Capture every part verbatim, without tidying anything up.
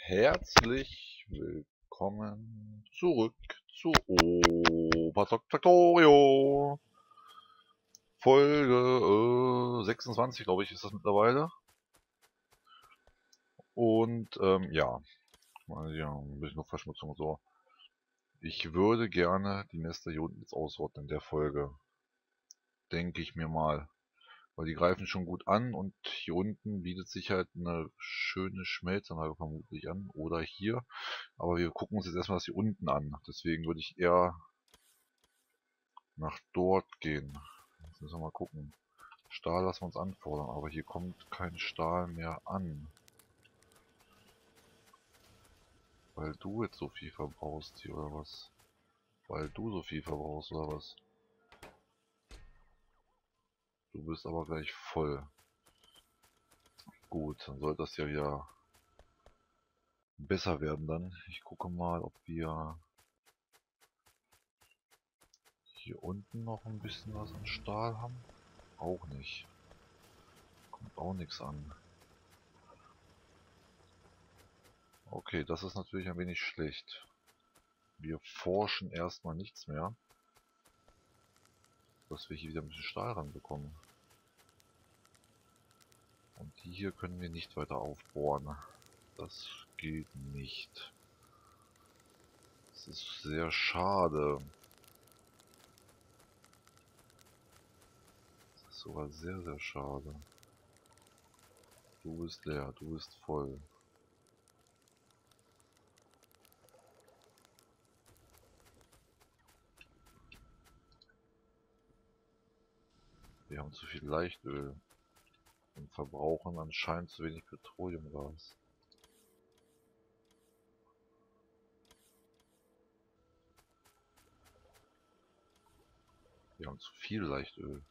Herzlich willkommen zurück zu Oberzock Factorio. Folge äh, sechsundzwanzig, glaube ich, ist das mittlerweile. Und ähm, ja, mal ja, ein bisschen noch Verschmutzung und so. Ich würde gerne die Nester hier unten jetzt ausrotten in der Folge. Denke ich mir mal. Weil die greifen schon gut an und hier unten bietet sich halt eine schöne Schmelzanlage vermutlich an. Oder hier. Aber wir gucken uns jetzt erstmal das hier unten an. Deswegen würde ich eher nach dort gehen. Jetzt müssen wir mal gucken. Stahl lassen wir uns anfordern, aber hier kommt kein Stahl mehr an. Weil du jetzt so viel verbrauchst hier, oder was? Weil du so viel verbrauchst, oder was? Du bist aber gleich voll. Gut, dann sollte das ja wieder besser werden dann. Ich gucke mal, ob wir hier unten noch ein bisschen was an Stahl haben. Auch nicht. Kommt auch nichts an. Okay, das ist natürlich ein wenig schlecht. Wir forschen erstmal nichts mehr. Dass wir hier wieder ein bisschen Stahl ranbekommen. Und die hier können wir nicht weiter aufbohren. Das geht nicht. Das ist sehr schade. Das ist sogar sehr, sehr schade. Du bist leer, du bist voll. Wir haben zu viel Leichtöl und verbrauchen anscheinend zu wenig Petroleumgas. Wir haben zu viel Leichtöl.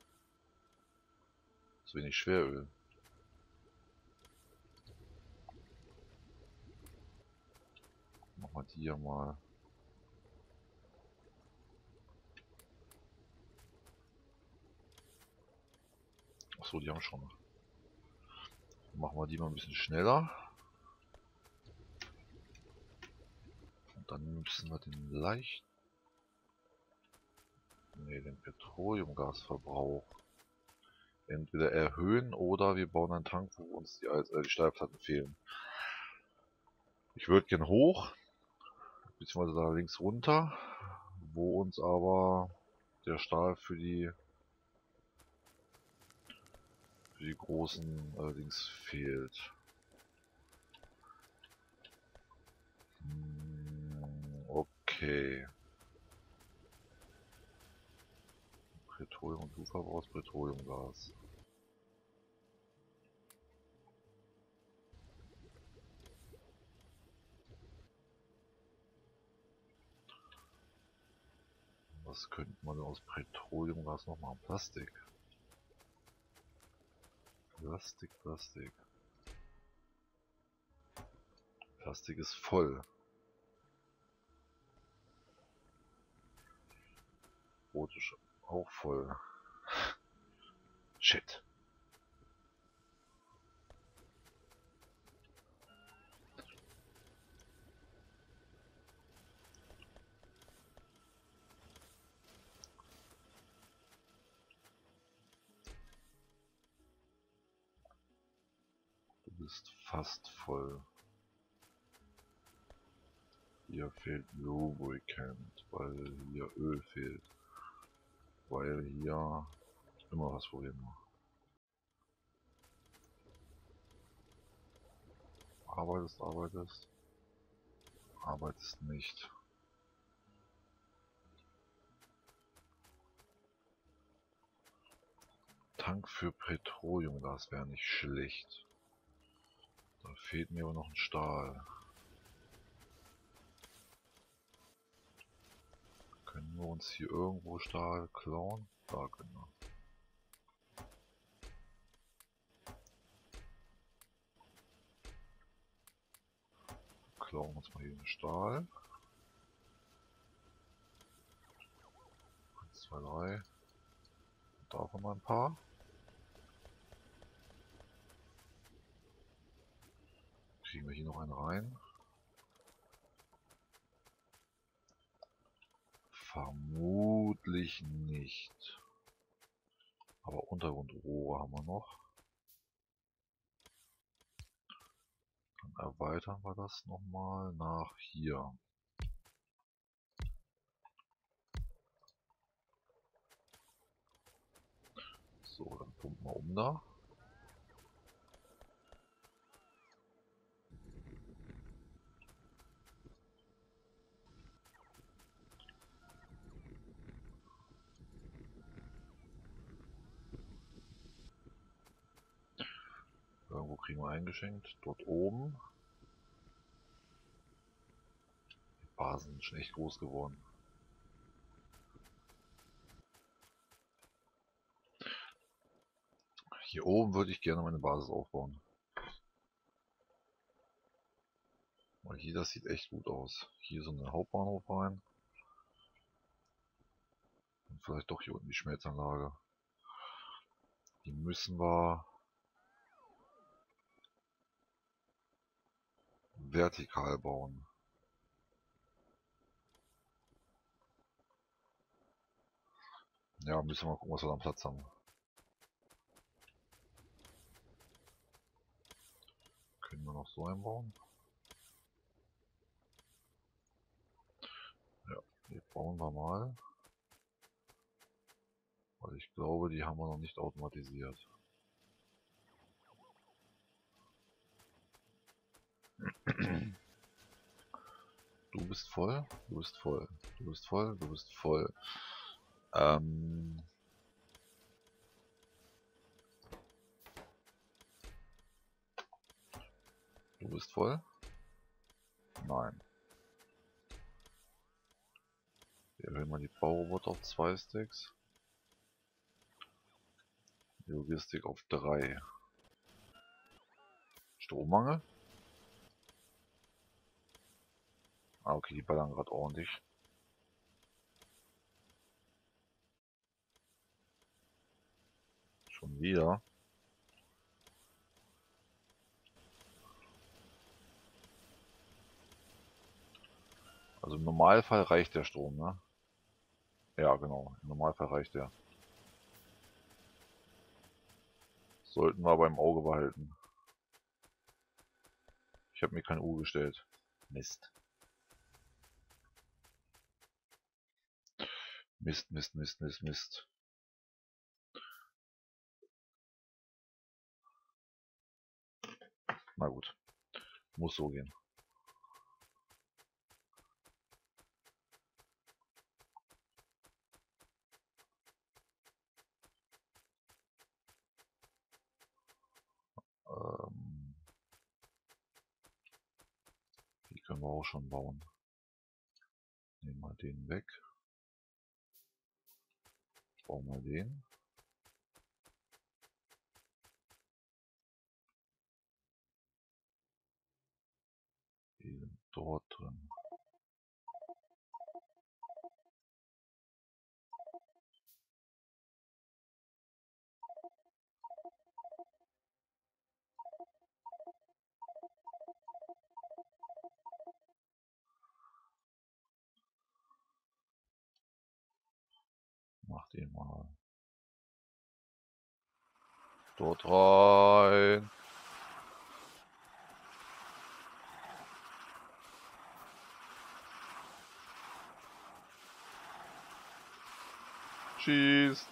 Zu wenig Schweröl. Machen wir die hier mal. Achso, die haben schon. Machen wir die mal ein bisschen schneller. Und dann müssen wir den leicht... Ne, den Petroleumgasverbrauch entweder erhöhen oder wir bauen einen Tank, wo uns die, äh, die Stahlplatten fehlen. Ich würde gern hoch, beziehungsweise da links runter, wo uns aber der Stahl für die für die großen allerdings fehlt. Hm, okay. Petroleum und du verbrauchst Petroleumgas. Was könnte man aus Petroleumgas noch machen? Plastik. Plastik, Plastik. Plastik ist voll. Rot ist auch voll. Shit. Du bist fast voll. Hier fehlt Lubricant, weil hier Öl fehlt. Weil hier immer was Problem war. Arbeitest, arbeitest. Arbeitest nicht. Tank für Petroleum, das wäre nicht schlecht. Da fehlt mir aber noch ein Stahl. Können wir uns hier irgendwo Stahl klauen? Da können wir. Klauen uns mal hier den Stahl. eins, zwei, drei. Und davon mal ein paar. Kriegen wir hier noch einen rein. Vermutlich nicht. Aber Untergrundrohre haben wir noch. Dann erweitern wir das nochmal nach hier. So, dann pumpen wir um da. Irgendwo kriegen wir eingeschenkt. Dort oben. Die Basen sind schon echt groß geworden. Hier oben würde ich gerne meine Basis aufbauen. Weil hier, das sieht echt gut aus. Hier so eine Hauptbahnhof rein. Und vielleicht doch hier unten die Schmelzanlage. Die müssen wir vertikal bauen. Ja, müssen wir mal gucken, was wir da am Platz haben. Können wir noch so einbauen? Ja, die bauen wir mal. Weil ich glaube, die haben wir noch nicht automatisiert. Du bist voll, du bist voll, du bist voll, du bist voll. Ähm... Du bist voll? Nein. Wir erhöhen mal die Bauroboter auf zwei Stacks. Die Logistik auf drei. Strommangel? Ah, okay, die ballern gerade ordentlich. Schon wieder. Also im Normalfall reicht der Strom, ne? Ja, genau. Im Normalfall reicht der. Sollten wir aber im Auge behalten. Ich habe mir keine Uhr gestellt. Mist. Mist, Mist, Mist, Mist, Mist. Na gut. Muss so gehen. Ähm, die können wir auch schon bauen. Nehmen wir den weg. Bauen wir den. Die sind dort drin. Mach den mal dort rein. Schießt.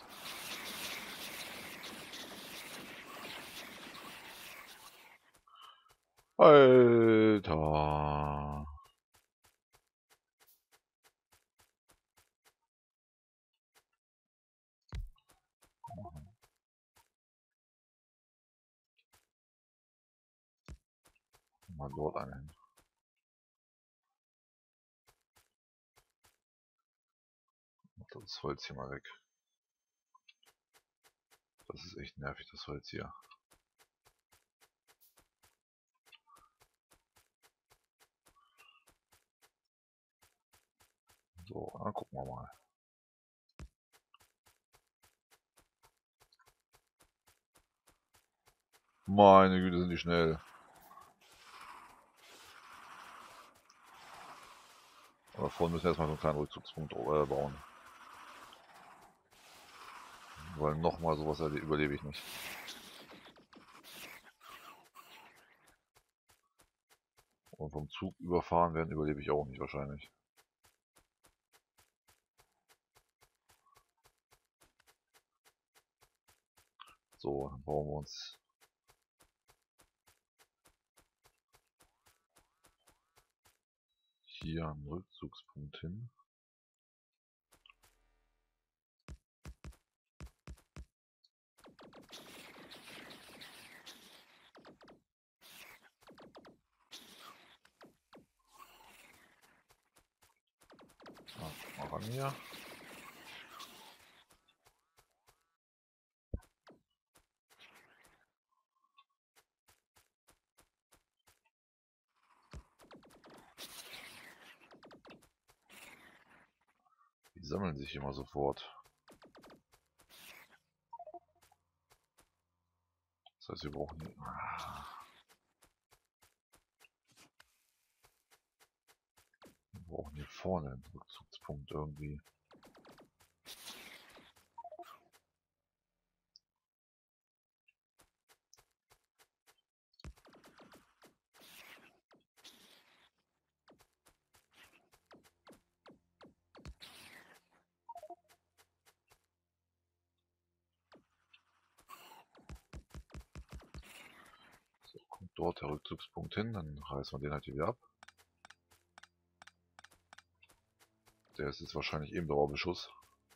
Alter. Mal dort einen. Das Holz hier mal weg. Das ist echt nervig, das Holz hier. So, dann gucken wir mal. Meine Güte, sind die schnell. Aber vorhin müssen wir erstmal so einen kleinen Rückzugspunkt äh, bauen. Weil nochmal sowas überlebe ich nicht. Und vom Zug überfahren werden überlebe ich auch nicht wahrscheinlich. So, dann bauen wir uns hier einen Rückzugspunkt hin. Ja, mal ran hier. Die sammeln sich immer sofort. Das heißt, wir brauchen hier, wir brauchen hier vorne einen Rückzugspunkt irgendwie. So, kommt dort der Rückzugspunkt hin, dann reißen wir den halt hier wieder ab. Der ist jetzt wahrscheinlich eben Dauerbeschuss.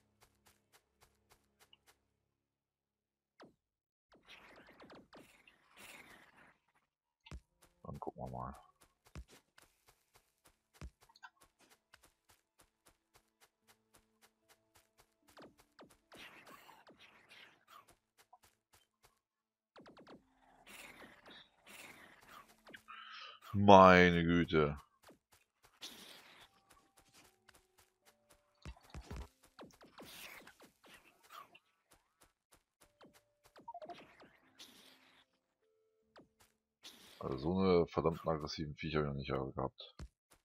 Dann gucken wir mal. Meine Güte. Also so eine verdammt aggressiven Viecher habe ich noch nicht gehabt.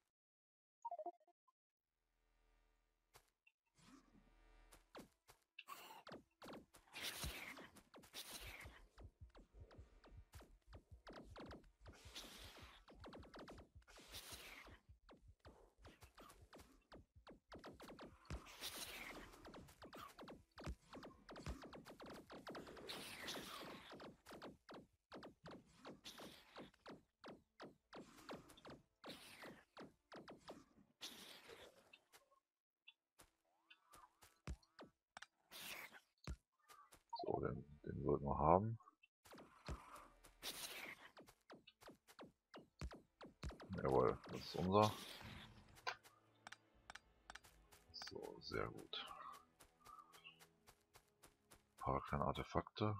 So, den, den sollten wir haben. Jawohl, das ist unser. So, sehr gut. Ein paar kleine Artefakte.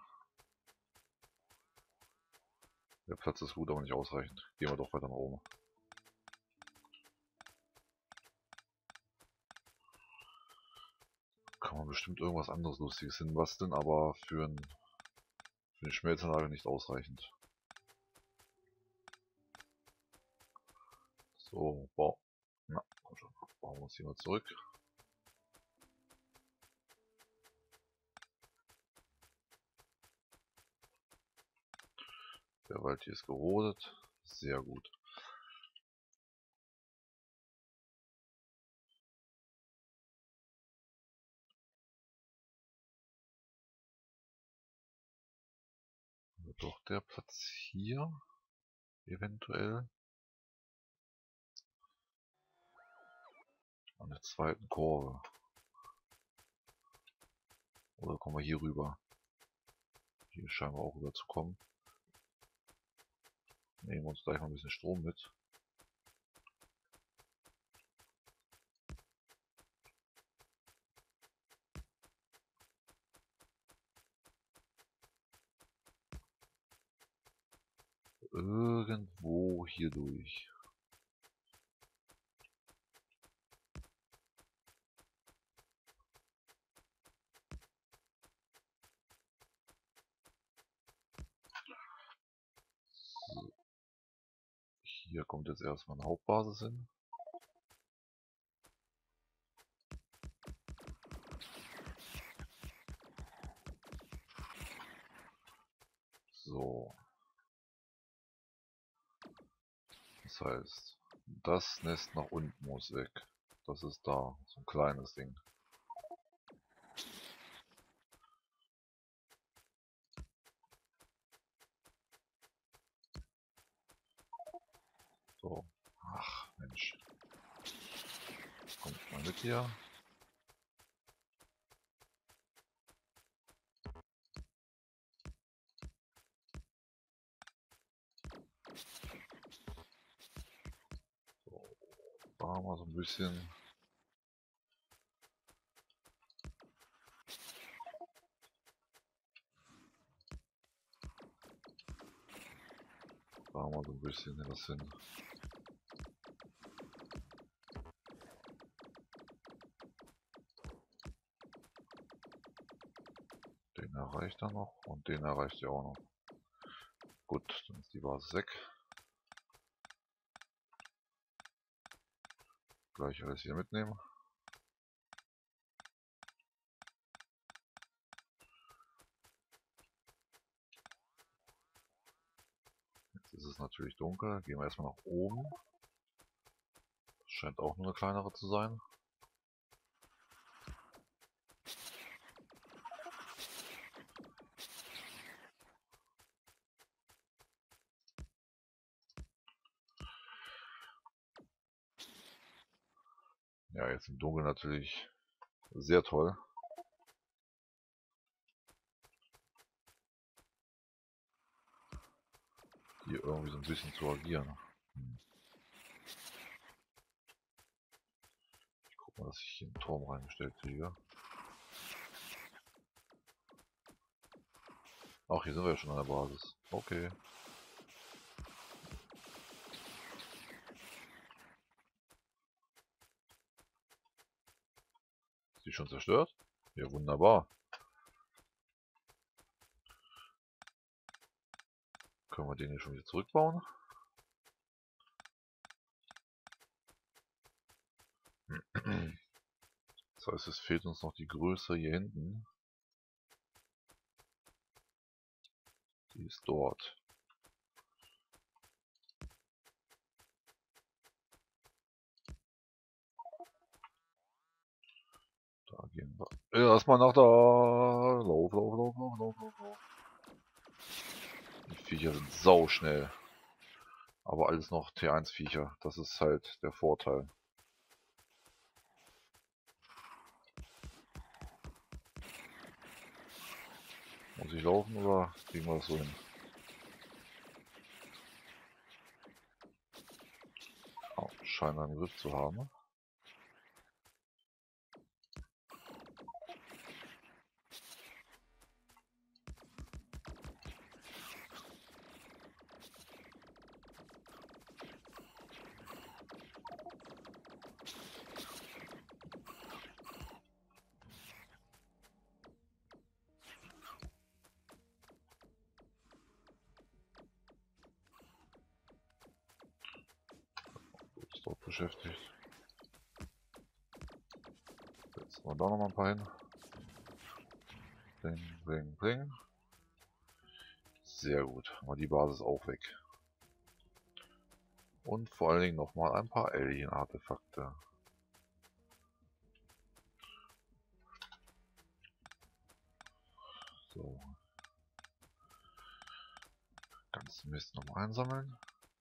Der Platz ist gut, aber nicht ausreichend. Gehen wir doch weiter nach oben. Kann man bestimmt irgendwas anderes Lustiges hinbasteln, aber für, ein, für eine Schmelzanlage nicht ausreichend. So, bau. Na, komm schon. Bauen wir uns hier mal zurück. Der Wald hier ist gerodet. Sehr gut. Doch der Platz hier eventuell an der zweiten Kurve. Oder kommen wir hier rüber? Hier scheinen wir auch rüber zu kommen. Nehmen wir uns gleich mal ein bisschen Strom mit. Irgendwo hier durch. So. Hier kommt jetzt erstmal eine Hauptbasis hin. So. Das heißt, das Nest nach unten muss weg. Das ist da, so ein kleines Ding. So. Ach, Mensch. Kommt mal mit hier. So. Da haben wir so ein bisschen. Da haben wir so ein bisschen das hin. Den erreicht er noch und den erreicht er auch noch. Gut, dann ist die Basis weg. Gleich alles hier mitnehmen. Jetzt ist es natürlich dunkel. Gehen wir erstmal nach oben. Das scheint auch nur eine kleinere zu sein. Ja, jetzt im Dunkeln natürlich sehr toll. Hier irgendwie so ein bisschen zu agieren. Hm. Ich guck mal, dass ich hier einen Turm reingestellt kriege. Ach, hier sind wir ja schon an der Basis. Okay. Ist die schon zerstört? Ja, wunderbar. Können wir den hier schon wieder zurückbauen? Das heißt, es fehlt uns noch die Größe hier hinten. Die ist dort. Da gehen wir. Erstmal nach da. Lauf, lauf, lauf, lauf, lauf, lauf, lauf. Die Viecher sind sau schnell. Aber alles noch T eins Viecher. Das ist halt der Vorteil. Muss ich laufen oder kriegen wir das so hin? Oh, scheint einen Griff zu haben. Ist dort beschäftigt. Setzen wir da noch mal ein paar hin. Bling, bling, bling. Sehr gut. Haben wir die Basis auch weg. Und vor allen Dingen nochmal ein paar Alien-Artefakte. So. Ganzen Mist nochmal einsammeln.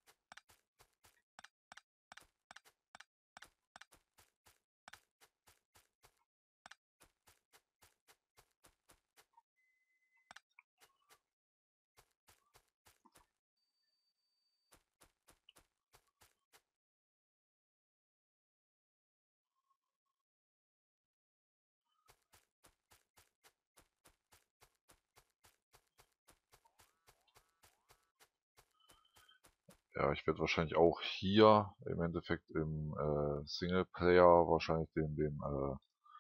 Ja, ich werde wahrscheinlich auch hier im Endeffekt im äh, Singleplayer wahrscheinlich den, den äh,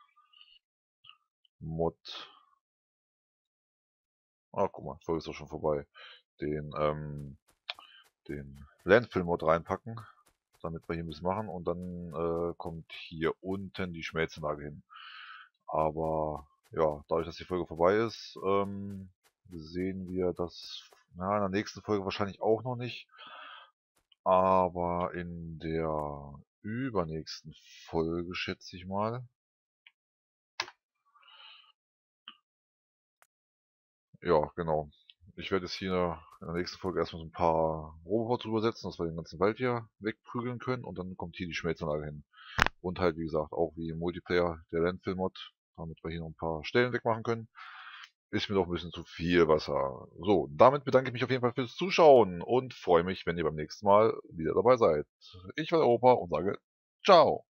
Mod. Ah, guck mal, Folge ist auch schon vorbei. Den, ähm, den Landfill-Mod reinpacken, damit wir hier ein bisschen machen und dann äh, kommt hier unten die Schmelzanlage hin. Aber ja, dadurch, dass die Folge vorbei ist, ähm, sehen wir das Ja, in der nächsten Folge wahrscheinlich auch noch nicht. Aber in der übernächsten Folge, schätze ich mal. Ja, genau. Ich werde jetzt hier in der nächsten Folge erstmal so ein paar Roboter drüber setzen, dass wir den ganzen Wald hier wegprügeln können. Und dann kommt hier die Schmelzanlage hin. Und halt, wie gesagt, auch wie im Multiplayer der Landfill-Mod, damit wir hier noch ein paar Stellen wegmachen können. Ist mir doch ein bisschen zu viel Wasser. So, damit bedanke ich mich auf jeden Fall fürs Zuschauen und freue mich, wenn ihr beim nächsten Mal wieder dabei seid. Ich war der Opa und sage ciao.